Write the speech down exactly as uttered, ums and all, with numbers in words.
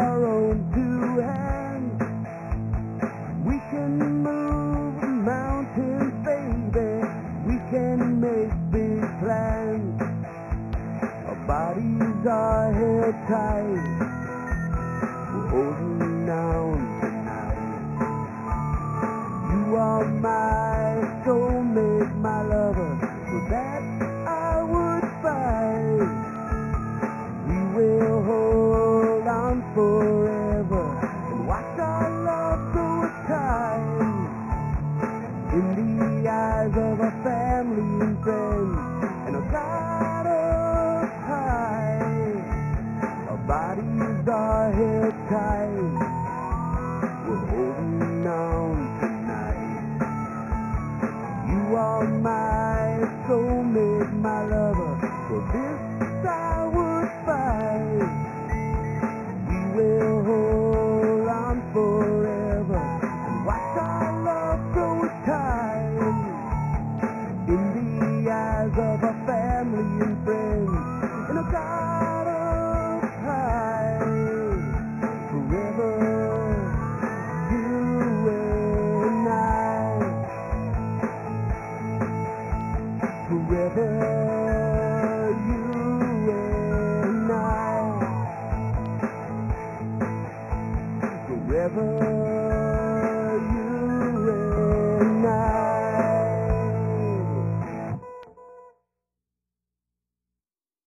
our own two hands, we can move mountains, baby. We can make big plans. Our bodies are held tight. We're holding on tonight. You are my soulmate, my lover. For that I would fight. We will hold on forever and watch our love grow with time. In the eyes of our family and friends, and our God up high, our bodies are held tight. We're holding on tonight. You are my soulmate, my lover. For this I would fight. We will hold on forever and watch our love grow with time. In the eyes of our family and friends, and our God up high. Forever, you and I. Forever, you and I. Forever.